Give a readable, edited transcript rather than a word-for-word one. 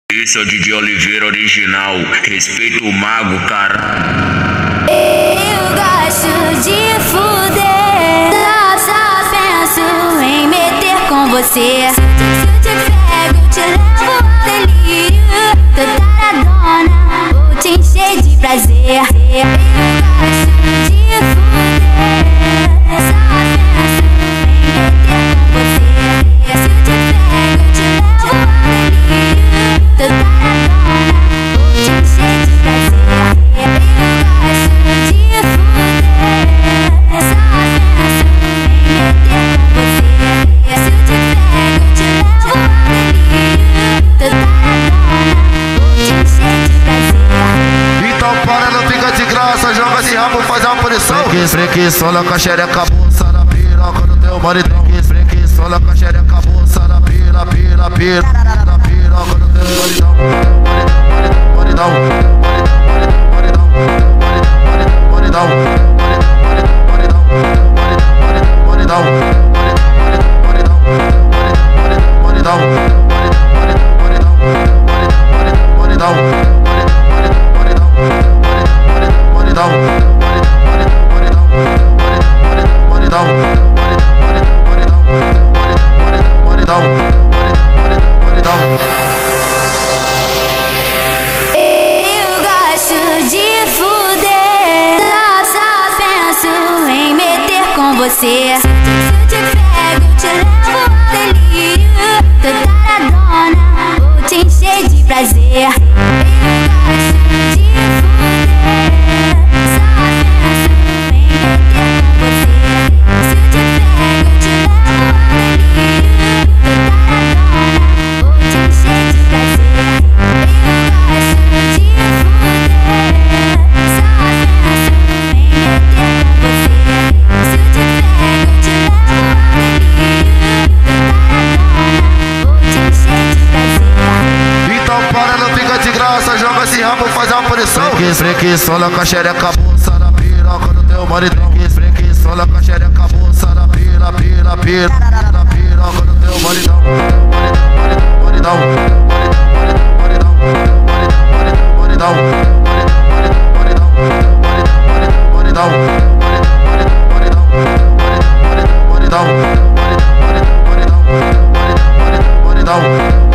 Esse é o DJ Oliveira original. Respeita o mago, cara. Eu gosto de fuder, só penso em meter com você. Se eu te pego, te levo ao delírio. Tô taradona, vou te encher de prazer. Eu gosto de fuder, só penso em meter com você. Se eu te pego, te levo ao delírio. Tô taradona, vou te encher de prazer. Eu gosto de fuder, só penso em meter com você. Se eu te pego, te levo ao delírio. Tô taradona, vou te encher de prazer. Então para, não fica de graça, joga esse rabo, faz a punição. Espreguiçola com a xereca, bolsa na piroca do teu maridão. Espreguiçola com a xereca, bolsa na pira, pira, pira, na piroca do teu maridão. Maridão, maridão, maridão, maridão, maridão, maridão, maridão, maridão, Eu gosto de fuder, só penso em meter com você. Se eu te pego, te levo ao delírio. Tô taradona, vou te encher de prazer. Eu gosto de fuder, só penso em meter com você. Se eu te pego, te levo ao delírio. Tô taradona, vou te encher de prazer. Eu gosto de fuder, só penso em meter com você. Se eu te pego, te levo ao delírio. Tô taradona, vou te encher de prazer. então para, não fica de graça, joga esse rabo, faz a punição. Espreguiçola com a xereca, bolsa na piroca do teu maridão. Espreguiçola com a xereca, bolsa na pira, pira, pira, na piroca do teu maridão. Maridão, maridão, maridão, maridão, maridão, maridão, maridão, maridão,